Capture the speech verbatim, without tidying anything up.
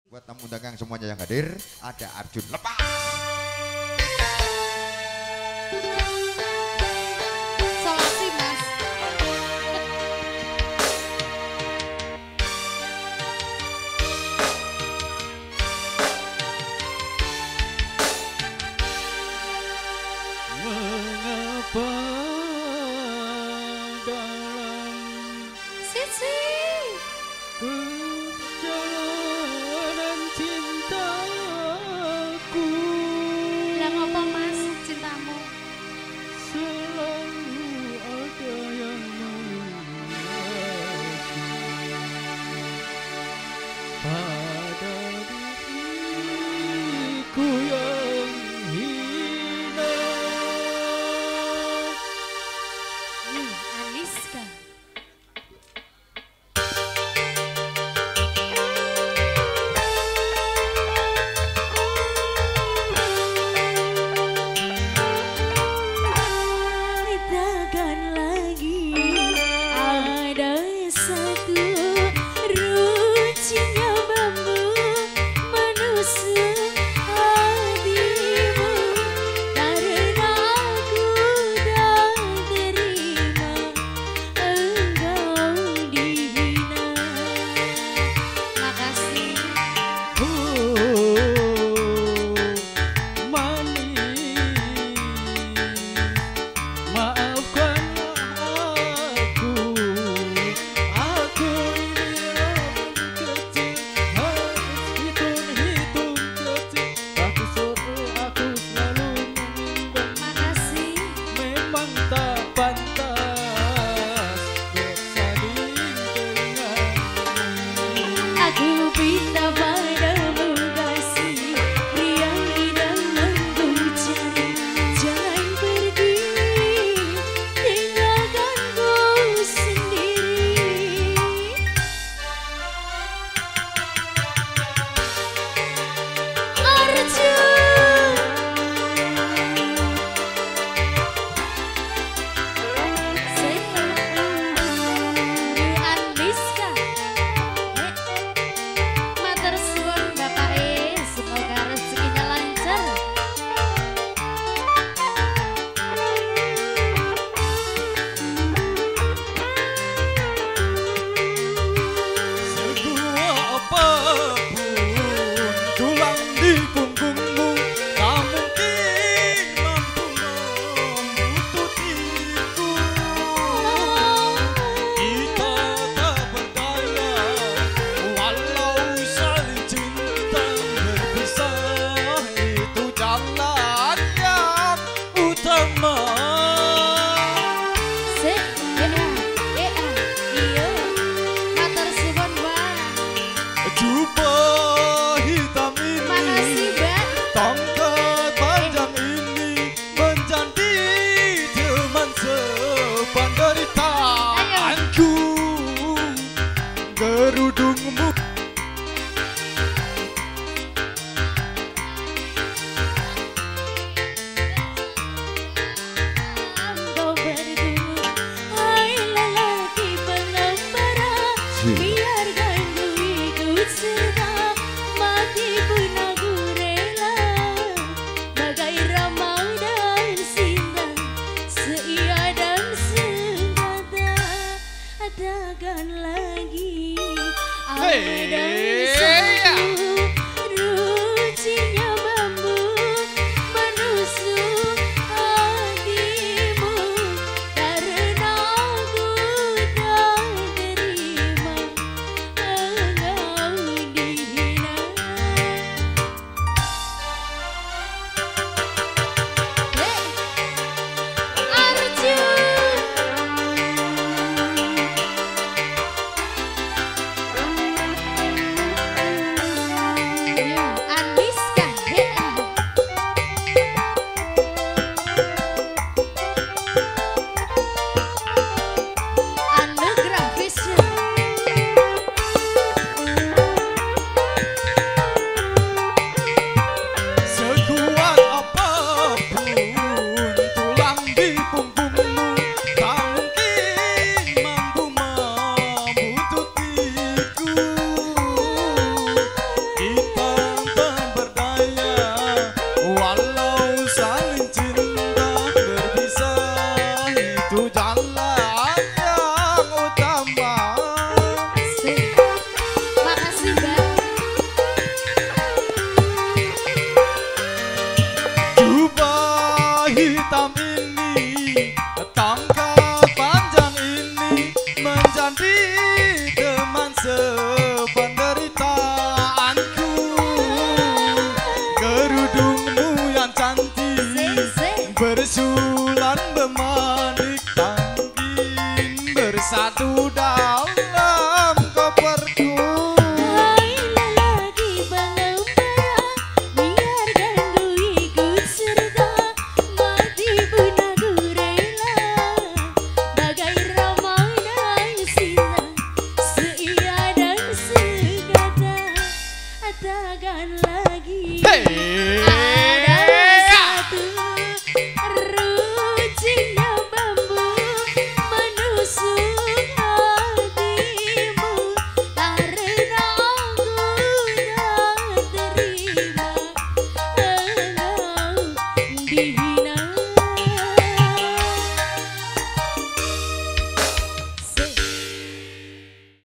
Buat tamu undangan semuanya yang hadir, ada Arjun lepas. Solasi mas. Mengapa dalam Sisi perjalanan cintaku lah ngapa mas cintamu? selalu ada yang menghiasi pada diriku yang hina. Hmm, Aniska. Takkan lagi ada satu runcinya bambu menusuk hatimu karena aku tak terima engkau dihina. Makasih. Oh, manis, maafkanlah aku. Aku ini orang kecil, harus hitung-hitung kecil. Tapi sore aku selalu menimbang, Makasih. memang tak pantas bersanding denganmu. Aku pinta padamu kasih yang dalamku cari. Jangan pergi tinggalkanku sendiri. Arjun Aniska. Matur suwun Bapak E, semoga rezekinya lancar. Sebuah apapun tulang di punggungmu, tak mungkin mampu membututiku. Kita tak berdaya, walau saling cinta berpisah, itu jalan yang utama. Se, ea, ea, iya. Matur suwun Mbak. Jubah hitam Makasih ini, Mbak. tongkat panjang ini, menjadi teman sependeritaanku. Gerudungmu Kau berdua, hai lelaki pengembara, biarkan ku ikut serta, mati pun aku rela. rasakan lagi. Hey. Ada satu rujinya.